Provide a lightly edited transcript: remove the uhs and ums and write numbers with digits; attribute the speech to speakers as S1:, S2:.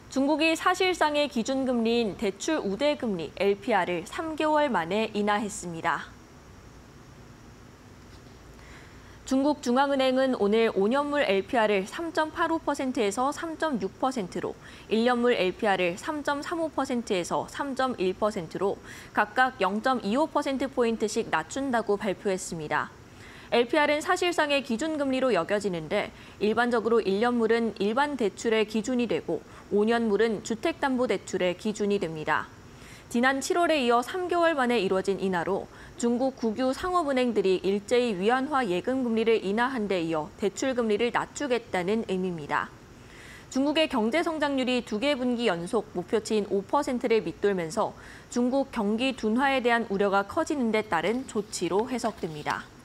S1: 중국이 사실상의 기준금리인 대출 우대금리 LPR을 3개월 만에 인하했습니다. 중국 중앙은행은 오늘 5년물 LPR을 3.85%에서 3.6%로, 1년물 LPR을 3.35%에서 3.1%로 각각 0.25%포인트씩 낮춘다고 발표했습니다. LPR은 사실상의 기준금리로 여겨지는데 일반적으로 1년물은 일반 대출의 기준이 되고 5년물은 주택담보대출의 기준이 됩니다. 지난 7월에 이어 3개월 만에 이뤄진 인하로 중국 국유 상업은행들이 일제히 위안화 예금금리를 인하한 데 이어 대출금리를 낮추겠다는 의미입니다. 중국의 경제 성장률이 2개 분기 연속 목표치인 5%를 밑돌면서 중국 경기 둔화에 대한 우려가 커지는 데 따른 조치로 해석됩니다.